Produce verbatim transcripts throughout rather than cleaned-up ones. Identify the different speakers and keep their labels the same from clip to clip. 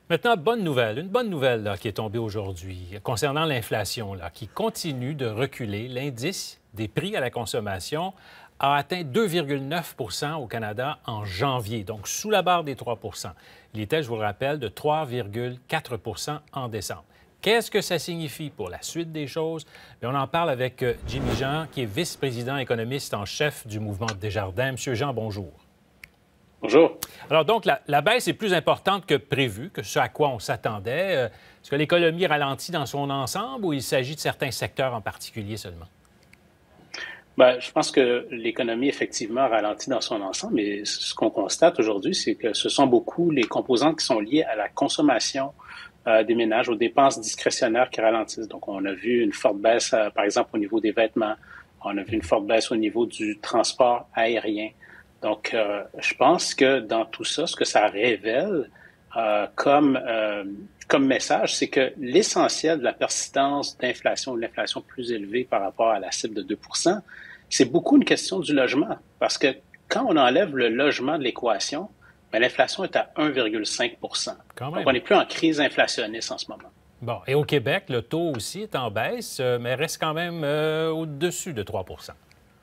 Speaker 1: Maintenant, bonne nouvelle, une bonne nouvelle là, qui est tombée aujourd'hui concernant l'inflation là, qui continue de reculer. L'indice des prix à la consommation a atteint deux virgule neuf pour cent au Canada en janvier, donc sous la barre des trois pour cent. Il était, je vous le rappelle, de trois virgule quatre pour cent en décembre. Qu'est-ce que ça signifie pour la suite des choses? Bien, on en parle avec Jimmy Jean, qui est vice-président économiste en chef du mouvement Desjardins. Monsieur Jean, bonjour.
Speaker 2: Bonjour.
Speaker 1: Alors donc, la, la baisse est plus importante que prévu, que ce à quoi on s'attendait. Euh, Est-ce que l'économie ralentit dans son ensemble ou il s'agit de certains secteurs en particulier seulement?
Speaker 2: Bien, je pense que l'économie, effectivement, ralentit dans son ensemble, mais ce qu'on constate aujourd'hui, c'est que ce sont beaucoup les composantes qui sont liées à la consommation euh, des ménages, aux dépenses discrétionnaires qui ralentissent. Donc, on a vu une forte baisse, euh, par exemple, au niveau des vêtements. On a vu une forte baisse au niveau du transport aérien. Donc, euh, je pense que dans tout ça, ce que ça révèle euh, comme, euh, comme message, c'est que l'essentiel de la persistance d'inflation, de l'inflation plus élevée par rapport à la cible de deux pour cent, c'est beaucoup une question du logement. Parce que quand on enlève le logement de l'équation, bien, l'inflation est à un virgule cinq pour cent. Donc, on n'est plus en crise inflationniste en ce moment.
Speaker 1: Bon, et au Québec, le taux aussi est en baisse, mais reste quand même euh, au-dessus de trois pour cent.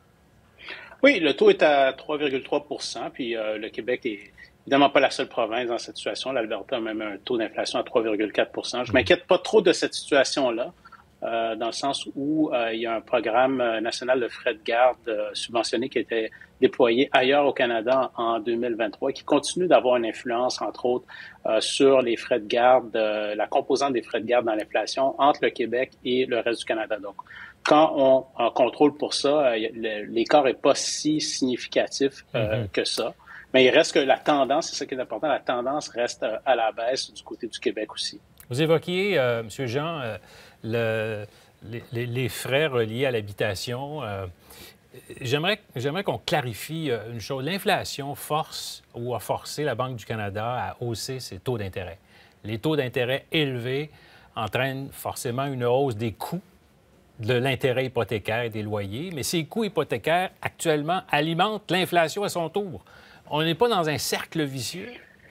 Speaker 2: Oui, le taux est à trois virgule trois pour cent, puis euh, le Québec est évidemment pas la seule province dans cette situation. L'Alberta a même un taux d'inflation à trois virgule quatre pour cent. Je m'inquiète pas trop de cette situation-là, euh, dans le sens où euh, il y a un programme national de frais de garde euh, subventionné qui a été déployé ailleurs au Canada en, en deux mille vingt-trois, qui continue d'avoir une influence, entre autres, euh, sur les frais de garde, euh, la composante des frais de garde dans l'inflation entre le Québec et le reste du Canada. Donc, quand on, on contrôle pour ça, l'écart n'est pas si significatif euh, mm-hmm. que ça. Mais il reste que la tendance, c'est ça qui est important, la tendance reste à la baisse du côté du Québec aussi.
Speaker 1: Vous évoquiez, euh, M. Jean, euh, le, les, les frais reliés à l'habitation. Euh, J'aimerais j'aimerais qu'on clarifie une chose. L'inflation force ou a forcé la Banque du Canada à hausser ses taux d'intérêt. Les taux d'intérêt élevés entraînent forcément une hausse des coûts de l'intérêt hypothécaire et des loyers, mais ces coûts hypothécaires, actuellement, alimentent l'inflation à son tour. On n'est pas dans un cercle vicieux?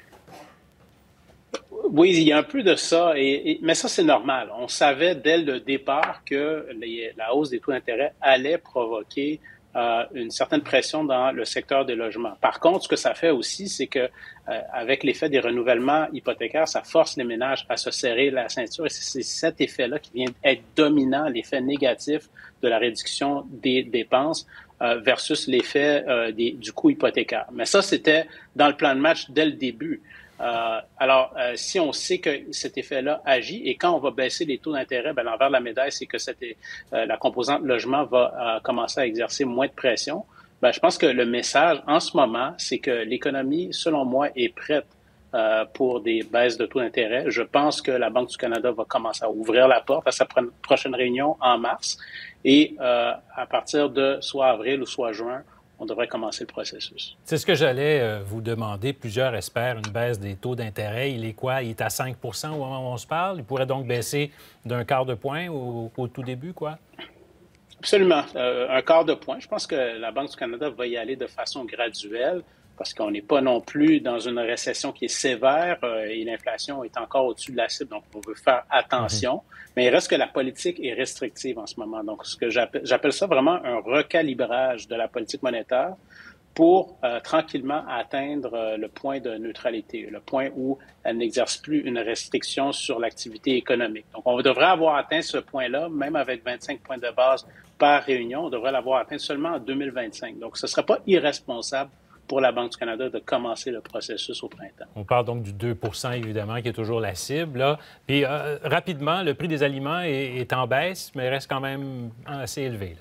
Speaker 2: Oui, il y a un peu de ça, et, et, mais ça, c'est normal. On savait dès le départ que les, la hausse des taux d'intérêt allait provoquer euh, une certaine pression dans le secteur des logements. Par contre, ce que ça fait aussi, c'est que euh, avec l'effet des renouvellements hypothécaires, ça force les ménages à se serrer la ceinture, et c'est cet effet-là qui vient être dominant, l'effet négatif de la réduction des dépenses euh, versus l'effet euh, du coût hypothécaire. Mais ça, c'était dans le plan de match dès le début. Euh, alors, euh, si on sait que cet effet-là agit et quand on va baisser les taux d'intérêt, ben, l'envers de la médaille, c'est que cette, euh, la composante logement va euh, commencer à exercer moins de pression. Ben, je pense que le message en ce moment, c'est que l'économie, selon moi, est prête euh, pour des baisses de taux d'intérêt. Je pense que la Banque du Canada va commencer à ouvrir la porte à sa prochaine réunion en mars et euh, à partir de soit avril ou soit juin, on devrait commencer le processus.
Speaker 1: C'est ce que j'allais euh, vous demander. Plusieurs espèrent une baisse des taux d'intérêt. Il est quoi? Il est à cinq pour cent au moment où on se parle. Il pourrait donc baisser d'un quart de point au, au tout début, quoi?
Speaker 2: Absolument. Euh, un quart de point. Je pense que la Banque du Canada va y aller de façon graduelle parce qu'on n'est pas non plus dans une récession qui est sévère euh, et l'inflation est encore au-dessus de la cible, donc on veut faire attention. Mm-hmm. Mais il reste que la politique est restrictive en ce moment. Donc, ce que j'appelle ça vraiment un recalibrage de la politique monétaire pour euh, tranquillement atteindre euh, le point de neutralité, le point où elle n'exerce plus une restriction sur l'activité économique. Donc, on devrait avoir atteint ce point-là, même avec vingt-cinq points de base par réunion, on devrait l'avoir atteint seulement en deux mille vingt-cinq. Donc, ce ne serait pas irresponsable pour la Banque du Canada de commencer le processus au printemps.
Speaker 1: On parle donc du deux pour cent, évidemment, qui est toujours la cible. Là. Puis, euh, rapidement, le prix des aliments est, est en baisse, mais reste quand même assez élevé, là.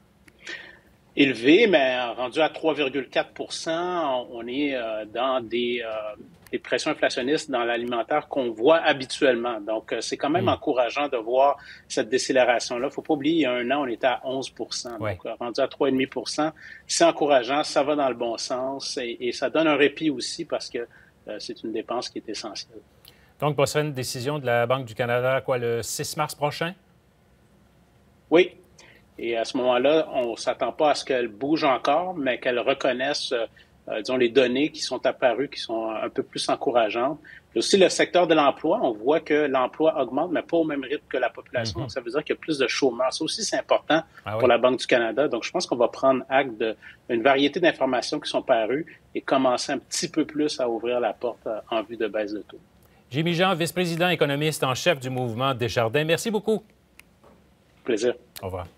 Speaker 2: Élevé, mais rendu à trois virgule quatre pour cent, on est euh, dans des, euh, des pressions inflationnistes dans l'alimentaire qu'on voit habituellement. Donc, euh, c'est quand même mmh. encourageant de voir cette décélération-là. Il ne faut pas oublier, il y a un an, on était à onze pour cent. Ouais. Donc, euh, rendu à trois virgule cinq pour cent, c'est encourageant, ça va dans le bon sens et, et ça donne un répit aussi parce que euh, c'est une dépense qui est essentielle.
Speaker 1: Donc, prochaine décision de la Banque du Canada, quoi, le six mars prochain?
Speaker 2: Oui. Et à ce moment-là, on ne s'attend pas à ce qu'elle bouge encore, mais qu'elle reconnaisse, euh, disons, les données qui sont apparues, qui sont un peu plus encourageantes. Aussi, le secteur de l'emploi, on voit que l'emploi augmente, mais pas au même rythme que la population.
Speaker 1: Mm-hmm.
Speaker 2: Donc, ça veut dire qu'il y a plus de chômeurs. Ça aussi, c'est important
Speaker 1: ah,
Speaker 2: pour
Speaker 1: oui.
Speaker 2: la Banque du Canada. Donc, je pense qu'on va prendre acte d'une variété d'informations qui sont parues et commencer un petit peu plus à ouvrir la porte en vue de baisse de taux.
Speaker 1: Jimmy Jean, vice-président économiste en chef du mouvement Desjardins. Merci beaucoup.
Speaker 2: Plaisir.
Speaker 1: Au revoir.